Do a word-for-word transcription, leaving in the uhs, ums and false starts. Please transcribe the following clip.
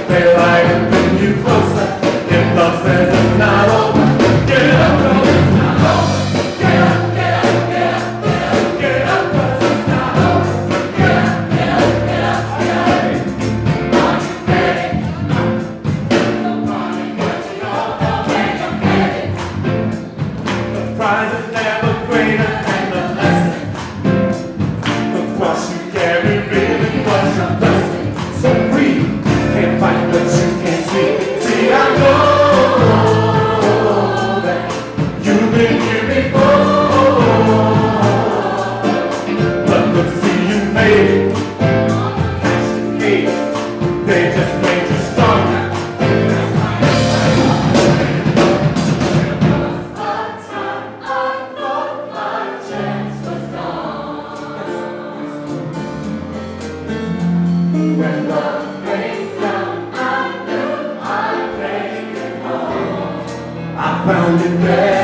they like to bring you closer. If love says it's not over, get up, girl, it's not over. Get up, get up, get up, get up, get up, 'cause it's not over. Get up, get up, get up, get up. Are you ready? The party marching on the way you're headed. The prize is never greater than the lesson. The cross you carry really was your blessing. So breathe, can't fight what you can't see. See, I know that you've been here before, but look, see, you made it. Hey, they just made you stronger. When love breaks down, I knew I'd make it home. I found it there.